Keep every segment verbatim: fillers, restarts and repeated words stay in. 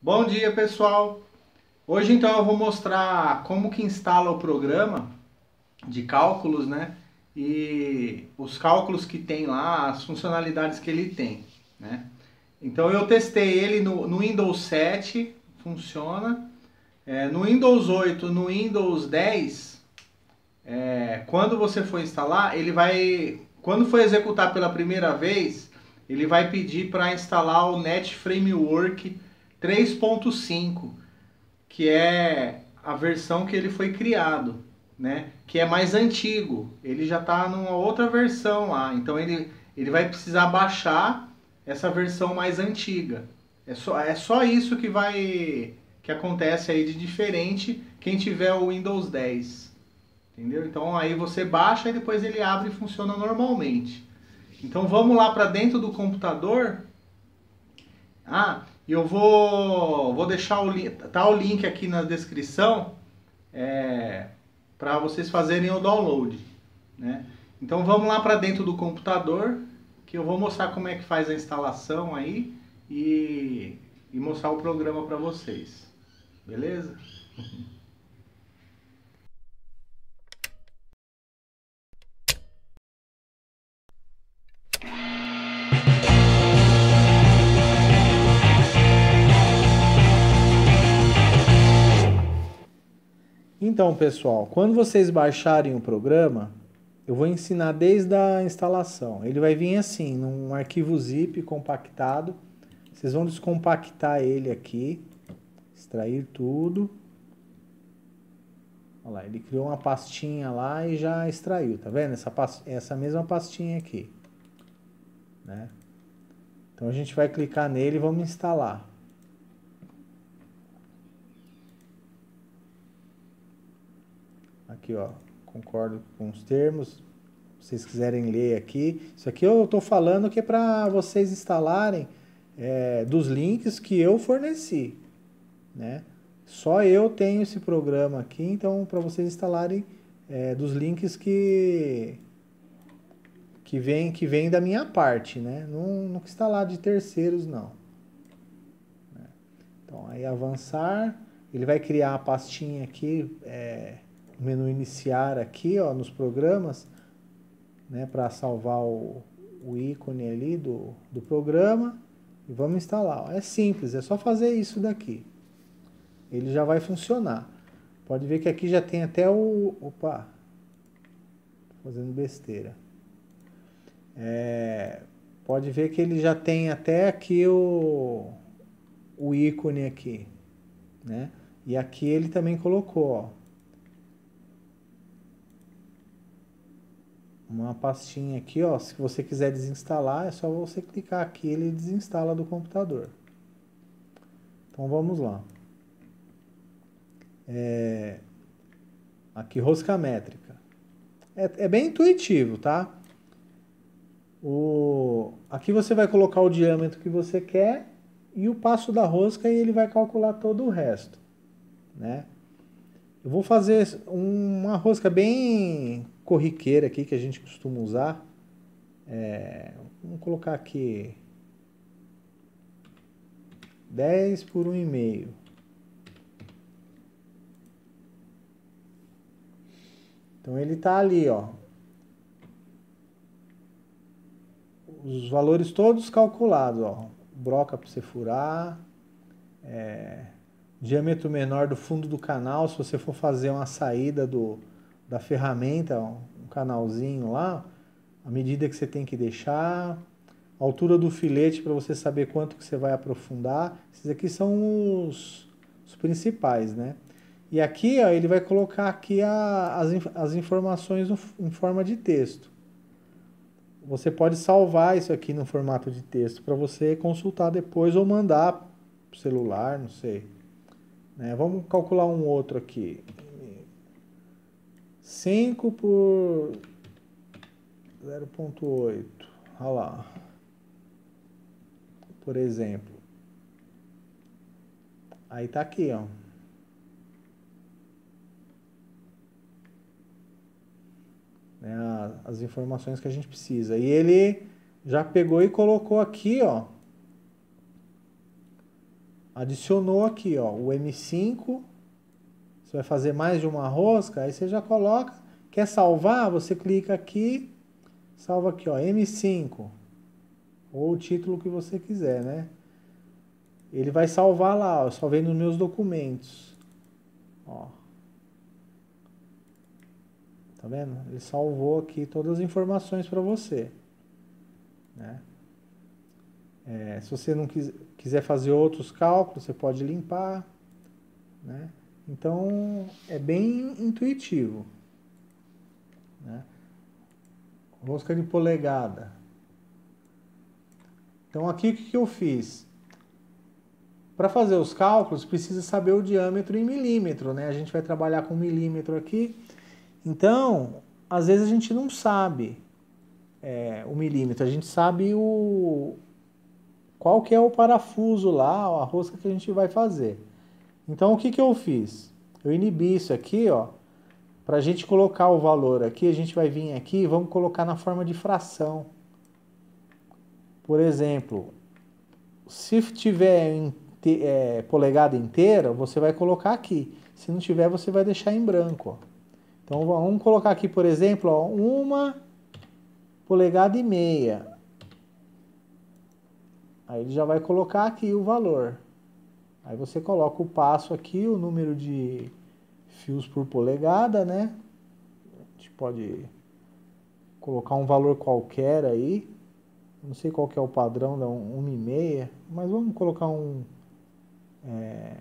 Bom dia, pessoal! Hoje então eu vou mostrar como que instala o programa de cálculos, né? E os cálculos que tem lá, as funcionalidades que ele tem, né? Então eu testei ele no, no Windows sete, funciona. É, no Windows oito, no Windows dez, é, quando você for instalar, ele vai... Quando for executar pela primeira vez, ele vai pedir para instalar o Net Framework três ponto cinco, que é a versão que ele foi criado, né? Que é mais antigo. Ele já está numa outra versão lá. Então ele, ele vai precisar baixar essa versão mais antiga. É só, é só isso que vai que acontece aí de diferente quem tiver o Windows dez. Entendeu? Então aí você baixa e depois ele abre e funciona normalmente. Então vamos lá para dentro do computador. Ah, e eu vou, vou deixar o link, tá o link aqui na descrição, é, para vocês fazerem o download, né? Então vamos lá para dentro do computador, que eu vou mostrar como é que faz a instalação aí e, e mostrar o programa para vocês, beleza? Então, pessoal, quando vocês baixarem o programa, eu vou ensinar desde a instalação. Ele vai vir assim, num arquivo zip compactado. Vocês vão descompactar ele aqui, extrair tudo. Olha lá, ele criou uma pastinha lá e já extraiu, tá vendo? Essa, essa mesma pastinha aqui, né? Então a gente vai clicar nele e vamos instalar. Aqui, ó, concordo com os termos. Se vocês quiserem ler aqui, isso aqui eu estou falando que é para vocês instalarem é, dos links que eu forneci, né? Só eu tenho esse programa aqui, então para vocês instalarem é, dos links que que vem que vem da minha parte, né? Não, não instalar de terceiros não. Então aí avançar, ele vai criar a pastinha aqui, é, o menu iniciar aqui, ó, nos programas, né, para salvar o, o ícone ali do, do programa e vamos instalar. É simples, é só fazer isso daqui. Ele já vai funcionar. Pode ver que aqui já tem até o... Opa! Tô fazendo besteira. É, pode ver que ele já tem até aqui o, o ícone aqui, né? E aqui ele também colocou, ó, uma pastinha aqui, ó. Se você quiser desinstalar, é só você clicar aqui, ele desinstala do computador. Então vamos lá. É, aqui, rosca métrica. É, é bem intuitivo, tá? O, aqui você vai colocar o diâmetro que você quer e o passo da rosca e ele vai calcular todo o resto, né? Eu vou fazer uma rosca bem corriqueira aqui que a gente costuma usar. É, vamos colocar aqui dez por um e meio. Então ele tá ali, ó. Os valores todos calculados, ó. Broca para você furar. É, diâmetro menor do fundo do canal, se você for fazer uma saída do, da ferramenta, ó, um canalzinho lá, a medida que você tem que deixar, a altura do filete para você saber quanto que você vai aprofundar. Esses aqui são os, os principais, né? E aqui, ó, ele vai colocar aqui a, as, as informações no, em forma de texto. Você pode salvar isso aqui no formato de texto para você consultar depois ou mandar para o celular, não sei. Né? Vamos calcular um outro aqui. cinco por zero ponto oito. Olha lá. Por exemplo. Aí tá aqui, ó. Né, as informações que a gente precisa. E ele já pegou e colocou aqui, ó, adicionou aqui, ó, o M cinco. Você vai fazer mais de uma rosca, aí você já coloca. Quer salvar? Você clica aqui, salva aqui, ó, M cinco. Ou o título que você quiser, né? Ele vai salvar lá, ó, salvei nos meus documentos. Ó. Tá vendo? Ele salvou aqui todas as informações para você, né? É, se você não quis, quiser fazer outros cálculos, você pode limpar, né? Então, é bem intuitivo, né? Rosca de polegada. Então, aqui o que que eu fiz? Para fazer os cálculos, precisa saber o diâmetro em milímetro, né? A gente vai trabalhar com milímetro aqui. Então, às vezes a gente não sabe é, o milímetro, a gente sabe o, qual que é o parafuso lá, a rosca que a gente vai fazer. Então, o que que eu fiz? Eu inibi isso aqui, ó. Para a gente colocar o valor aqui, a gente vai vir aqui e vamos colocar na forma de fração. Por exemplo, se tiver em é, polegada inteira, você vai colocar aqui. Se não tiver, você vai deixar em branco, ó. Então, vamos colocar aqui, por exemplo, ó, uma polegada e meia. Aí ele já vai colocar aqui o valor. Aí você coloca o passo aqui, o número de fios por polegada, né? A gente pode colocar um valor qualquer aí. Não sei qual que é o padrão, da uma e meia, mas vamos colocar um é,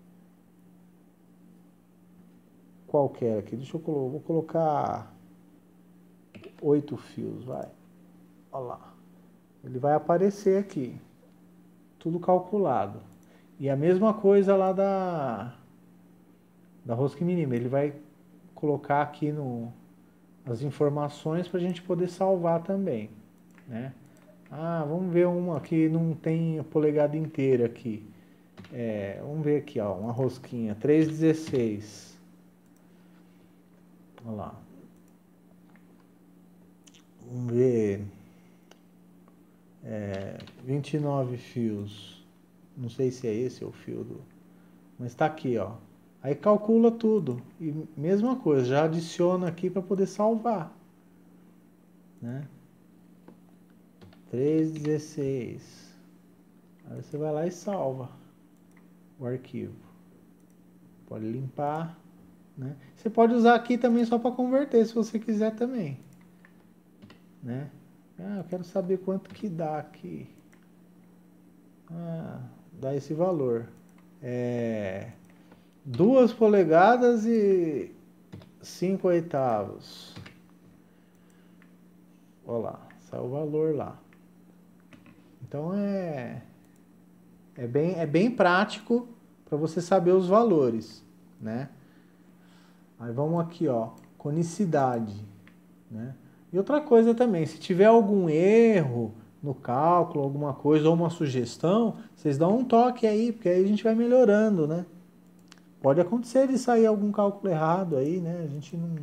qualquer aqui. Deixa eu colo vou colocar oito fios, vai. Olha lá. Ele vai aparecer aqui. Tudo calculado. E a mesma coisa lá da da rosca mínima, ele vai colocar aqui no as informações para a gente poder salvar também, né? Ah, vamos ver uma que não tem a polegada inteira aqui. É, vamos ver aqui, ó, uma rosquinha, três dezesseis. Olha lá. Vamos ver. É, vinte e nove fios. Não sei se é esse o fio do... Mas está aqui, ó. Aí calcula tudo. E mesma coisa, já adiciona aqui para poder salvar, né? três dezesseis. Aí você vai lá e salva o arquivo. Pode limpar, né? Você pode usar aqui também só para converter, se você quiser também, né? Ah, eu quero saber quanto que dá aqui. Ah, dá esse valor. É duas polegadas e cinco oitavos. Olha lá, saiu o valor lá. Então é é bem é bem prático para você saber os valores, né? Aí vamos aqui, ó, conicidade, né? E outra coisa também, se tiver algum erro no cálculo, alguma coisa, ou uma sugestão, vocês dão um toque aí, porque aí a gente vai melhorando, né? Pode acontecer de sair algum cálculo errado aí, né? A gente não,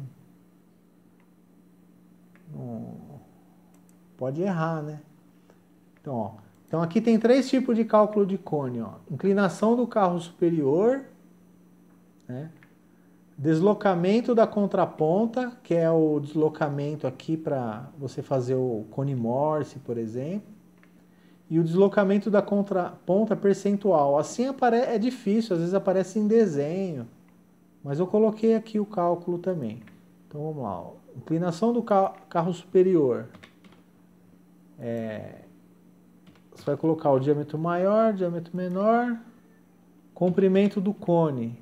não pode errar, né? Então, ó, então aqui tem três tipos de cálculo de cone, ó. Inclinação do carro superior, né? Deslocamento da contraponta, que é o deslocamento aqui para você fazer o cone Morse, por exemplo. E o deslocamento da contraponta percentual. Assim é difícil, às vezes aparece em desenho. Mas eu coloquei aqui o cálculo também. Então vamos lá. Ó. Inclinação do carro superior. É, você vai colocar o diâmetro maior, diâmetro menor. Comprimento do cone.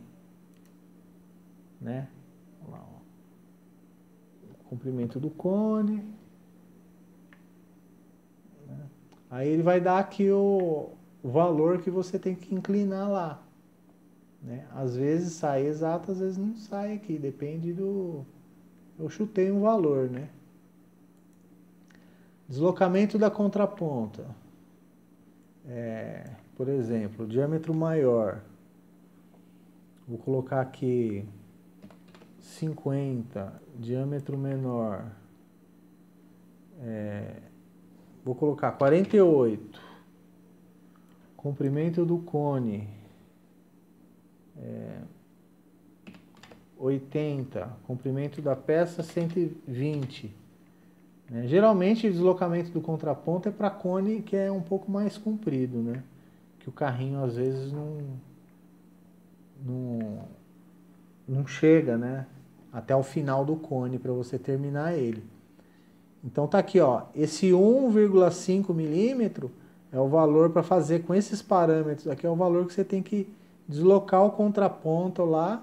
Né? Vamos lá, ó. Comprimento do cone. Aí ele vai dar aqui o, o valor que você tem que inclinar lá. Né? Às vezes sai exato, às vezes não sai aqui. Depende do... Eu chutei um valor, né? Deslocamento da contraponta. É, por exemplo, diâmetro maior. Vou colocar aqui cinquenta. Diâmetro menor. É, vou colocar quarenta e oito. Comprimento do cone. é, oitenta, comprimento da peça cento e vinte. Né? Geralmente o deslocamento do contraponto é para cone que é um pouco mais comprido, né? Que o carrinho às vezes não, não, não chega, né? Até o final do cone para você terminar ele. Então tá aqui, ó, esse um vírgula cinco milímetro é o valor para fazer com esses parâmetros aqui, é o valor que você tem que deslocar o contraponto lá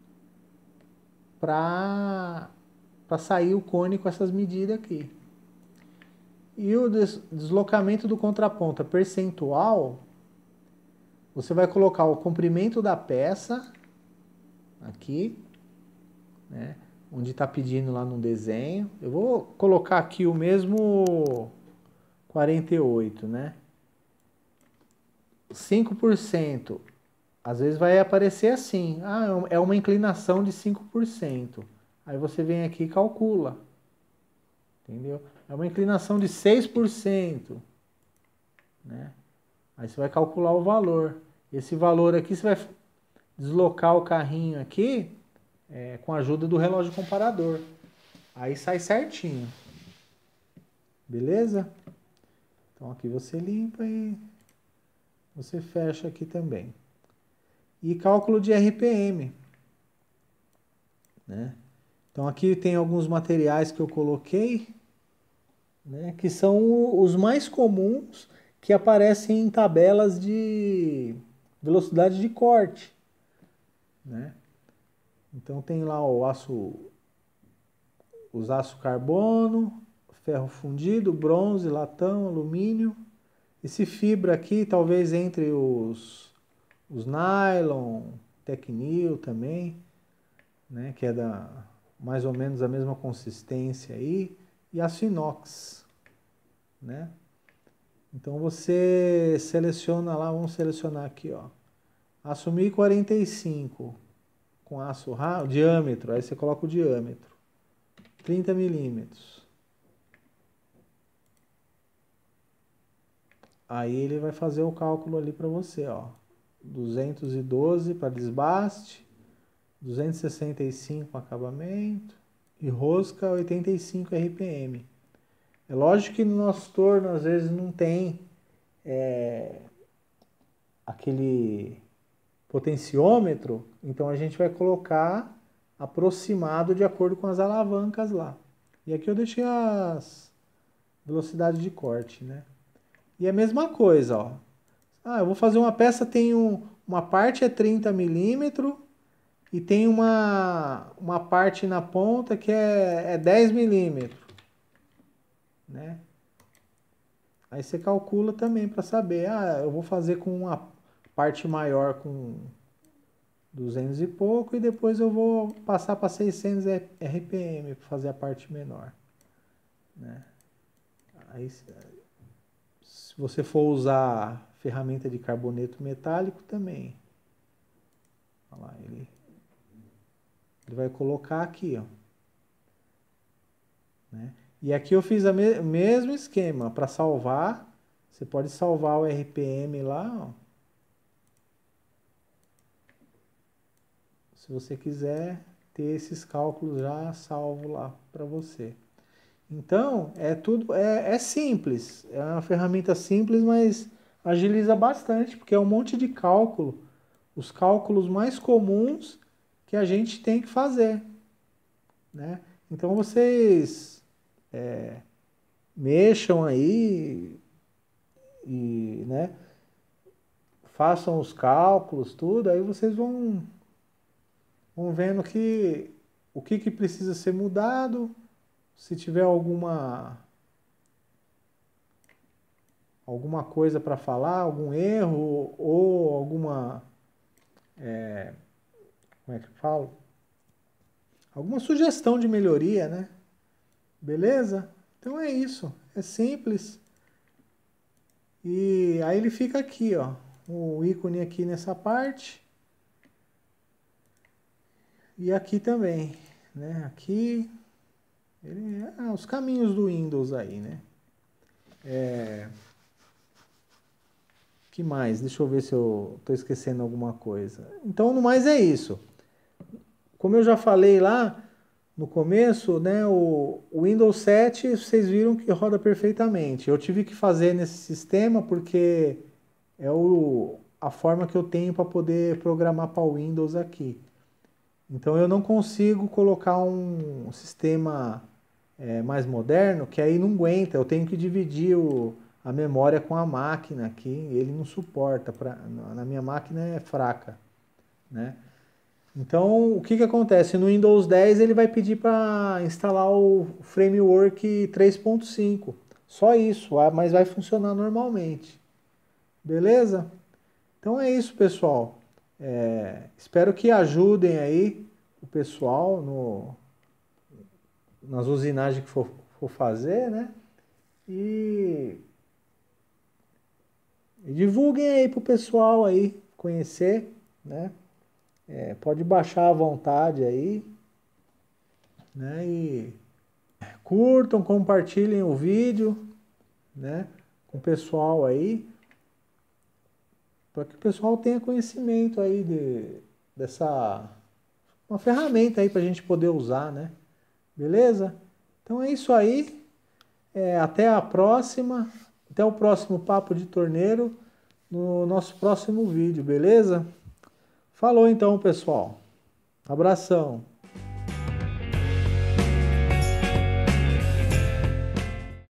para para sair o cone com essas medidas aqui. E o des deslocamento do contraponto percentual, você vai colocar o comprimento da peça aqui, né? Onde está pedindo lá no desenho. Eu vou colocar aqui o mesmo quarenta e oito, né? cinco por cento. Às vezes vai aparecer assim. Ah, é uma inclinação de cinco por cento. Aí você vem aqui e calcula. Entendeu? É uma inclinação de seis por cento. Né? Aí você vai calcular o valor. Esse valor aqui você vai deslocar o carrinho aqui é, com a ajuda do relógio comparador. Aí sai certinho. Beleza? Então aqui você limpa e você fecha aqui também. E cálculo de R P M. Né? Então aqui tem alguns materiais que eu coloquei, né, que são os mais comuns que aparecem em tabelas de velocidade de corte. Né? Então tem lá o aço, os aço carbono, ferro fundido, bronze, latão, alumínio. Esse fibra aqui, talvez entre os, os nylon, tecnil também, né, que é da mais ou menos a mesma consistência aí, e aço inox, né? Então você seleciona lá, vamos selecionar aqui, ó, aço mil e quarenta e cinco com aço ralo, diâmetro, aí você coloca o diâmetro, trinta milímetros. Aí ele vai fazer o cálculo ali para você, ó, duzentos e doze para desbaste, duzentos e sessenta e cinco para acabamento e rosca oitenta e cinco R P M. É lógico que no nosso torno às vezes não tem é, aquele potenciômetro, então a gente vai colocar aproximado de acordo com as alavancas lá. E aqui eu deixei as velocidades de corte, né? E a mesma coisa, ó. Ah, eu vou fazer uma peça, tem um, uma parte é trinta milímetros e tem uma, uma parte na ponta que é, é dez milímetros, né? Aí você calcula também para saber, ah, eu vou fazer com uma parte maior com duzentos e pouco e depois eu vou passar para seiscentos R P M para fazer a parte menor, né? Aí, se você for usar ferramenta de carboneto metálico também, olha lá, ele, ele vai colocar aqui, ó, né? E aqui eu fiz o me mesmo esquema para salvar. Você pode salvar o R P M lá, ó. Se você quiser ter esses cálculos já salvo lá para você. Então, é tudo é, é simples. É uma ferramenta simples, mas agiliza bastante, porque é um monte de cálculo. Os cálculos mais comuns que a gente tem que fazer, né? Então, vocês é, mexam aí e, né, façam os cálculos, tudo, aí vocês vão, vão vendo que, o que, que precisa ser mudado, se tiver alguma, alguma coisa para falar, algum erro ou alguma, é, como é que eu falo? Alguma sugestão de melhoria, né? Beleza? Então é isso, é simples. E aí ele fica aqui, ó, o ícone aqui nessa parte. E aqui também, né? Aqui, ele, ah, os caminhos do Windows aí, né? É, que mais? Deixa eu ver se eu estou esquecendo alguma coisa. Então, no mais é isso. Como eu já falei lá no começo, né, o, o Windows sete, vocês viram que roda perfeitamente. Eu tive que fazer nesse sistema porque é o, a forma que eu tenho para poder programar para o Windows aqui. Então eu não consigo colocar um sistema é, mais moderno, que aí não aguenta. Eu tenho que dividir o, a memória com a máquina aqui. Ele não suporta. Pra, na minha máquina é fraca, né? Então, o que que acontece? No Windows dez ele vai pedir para instalar o framework três ponto cinco. Só isso, mas vai funcionar normalmente. Beleza? Então é isso, pessoal. É, espero que ajudem aí o pessoal no, nas usinagens que for, for fazer, né? E, e divulguem aí pro pessoal aí conhecer, né? É, pode baixar à vontade aí, né? E curtam, compartilhem o vídeo, né? Com o pessoal aí, para que o pessoal tenha conhecimento aí de, dessa uma ferramenta aí para a gente poder usar, né? Beleza? Então é isso aí. É, até a próxima. Até o próximo Papo de Torneiro no nosso próximo vídeo, beleza? Falou então, pessoal. Abração.